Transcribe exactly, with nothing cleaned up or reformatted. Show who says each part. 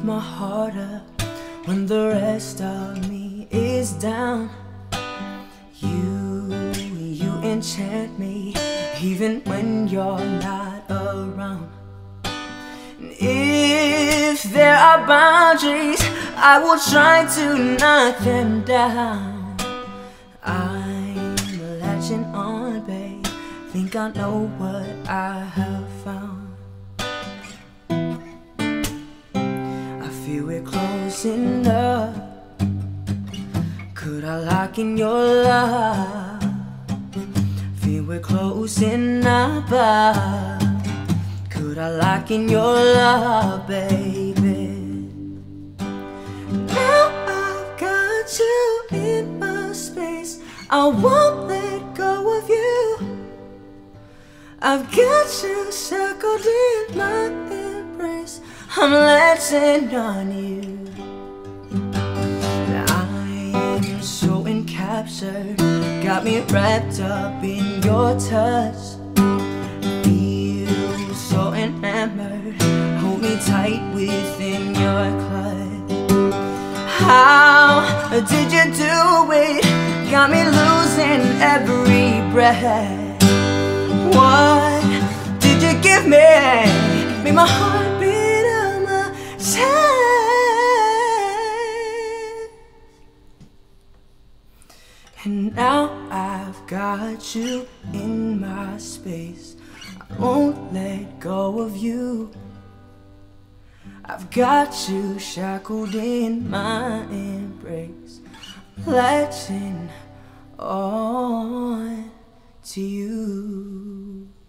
Speaker 1: lift my heart up when the rest of me is down. You, you enchant me even when you're not around. And if there are boundaries, I will try to knock them down. I'm latching on, babe. Think I know what I have found. I feel we're closing up. Could I lock in your love? Feel we're closing up. Could I lock in your love, baby? Now I've got you in my space. I won't let go of you. I've got you shackled in my embrace. I'm latching on you. I'm so encaptured, got me wrapped up in your touch. Feel so enamored, hold me tight within your clutch. How did you do it? Got me losing every breath. What did you give me? Made my heart beat on my chest. And now I've got you in my space. I won't let go of you. I've got you shackled in my embrace, latching on to you.